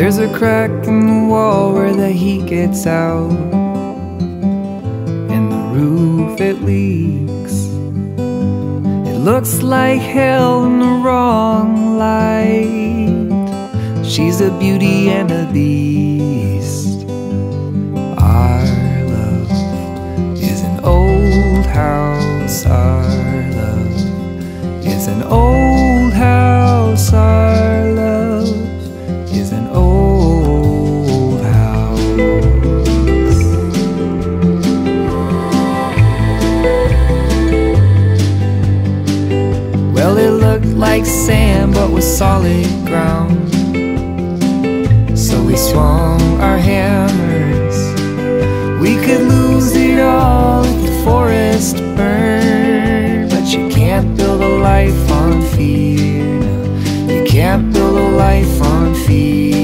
There's a crack in the wall where the heat gets out, and the roof it leaks. It looks like hell in the wrong light. She's a beauty and a beast. Our love is an old house. Our love is an old house. Our love is an old house. Well, it looked like sand but was solid ground, so we swung our hammers. We could lose it all if the forest burned, but you can't build a life on fear. No, you can't build a life on fear.